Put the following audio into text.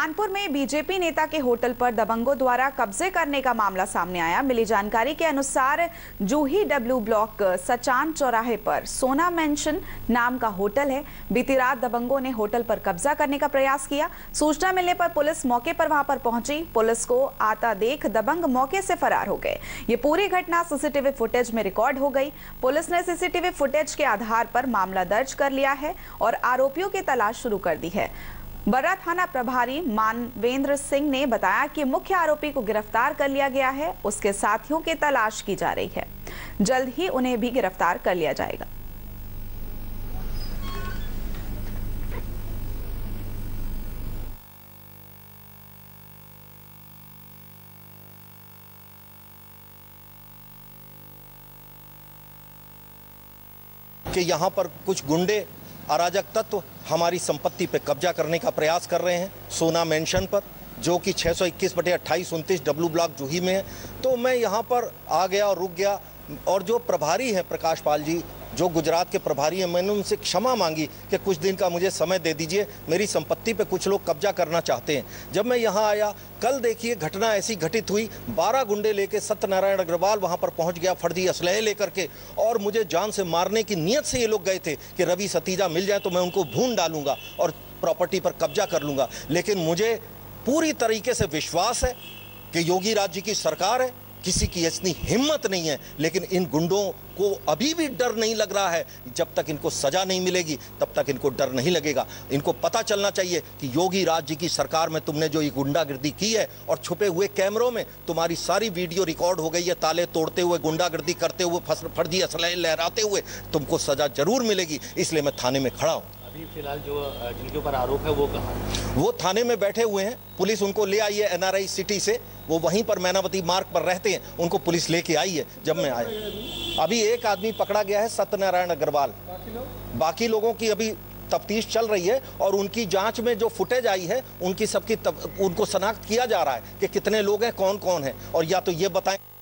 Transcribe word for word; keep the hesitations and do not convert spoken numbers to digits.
कानपुर में बीजेपी नेता के होटल पर दबंगों द्वारा कब्जे करने का मामला सामने आया। मिली जानकारी के अनुसार जूही डब्ल्यू ब्लॉक सचान चौराहे पर सोना मेंशन नाम का होटल है। बीती रात दबंगों ने होटल पर कब्जा करने का प्रयास किया। सूचना मिलने पर पुलिस मौके पर वहां पर पहुंची। पुलिस को आता देख दबंग मौके से फरार हो गए। ये पूरी घटना सीसीटीवी फुटेज में रिकॉर्ड हो गई। पुलिस ने सीसीटीवी फुटेज के आधार पर मामला दर्ज कर लिया है और आरोपियों की तलाश शुरू कर दी है। बर्रा थाना प्रभारी मानवेंद्र सिंह ने बताया कि मुख्य आरोपी को गिरफ्तार कर लिया गया है। उसके साथियों की तलाश की जा रही है। जल्द ही उन्हें भी गिरफ्तार कर लिया जाएगा। कि यहाँ पर कुछ गुंडे अराजक तत्व हमारी संपत्ति पे कब्जा करने का प्रयास कर रहे हैं सोना मेंशन पर, जो कि छः सौ इक्कीस बटे अट्ठाईस उनतीस डब्ल्यू ब्लॉक जूही में है। तो मैं यहाँ पर आ गया और रुक गया, और जो प्रभारी हैं प्रकाश पाल जी, जो गुजरात के प्रभारी हैं, मैंने उनसे क्षमा मांगी कि कुछ दिन का मुझे समय दे दीजिए, मेरी संपत्ति पे कुछ लोग कब्जा करना चाहते हैं। जब मैं यहाँ आया, कल देखिए घटना ऐसी घटित हुई, बारह गुंडे लेके सत्यनारायण अग्रवाल वहाँ पर पहुँच गया फर्जी असलहे लेकर के, और मुझे जान से मारने की नीयत से ये लोग गए थे कि रवि सतीजा मिल जाए तो मैं उनको भून डालूंगा और प्रॉपर्टी पर कब्जा कर लूँगा। लेकिन मुझे पूरी तरीके से विश्वास है कि योगी राज जी की सरकार है, किसी की इतनी हिम्मत नहीं है। लेकिन इन गुंडों को अभी भी डर नहीं लग रहा है। जब तक इनको सजा नहीं मिलेगी तब तक इनको डर नहीं लगेगा। इनको पता चलना चाहिए कि योगी राज जी की सरकार में तुमने जो ये गुंडागिर्दी की है, और छुपे हुए कैमरों में तुम्हारी सारी वीडियो रिकॉर्ड हो गई है, ताले तोड़ते हुए, गुंडागिर्दी करते हुए, फर्जी असलहे लहराते हुए, तुमको सजा जरूर मिलेगी। इसलिए मैं थाने में खड़ा हूँ। अभी फिलहाल जो जिनके ऊपर आरोप है वो कहाँ है? वो थाने में बैठे हुए हैं। पुलिस उनको ले आई है एनआरआई सिटी से, वो वहीं पर मैनावती मार्ग पर रहते हैं। उनको पुलिस लेके आई है जब मैं आया। अभी एक आदमी पकड़ा गया है, सत्यनारायण अग्रवाल। बाकी लोगों की अभी तफ्तीश चल रही है, और उनकी जांच में जो फुटेज आई है उनकी सबकी तब, उनको शनाख्त किया जा रहा है कि कितने लोग हैं, कौन कौन है, और या तो ये बताएं।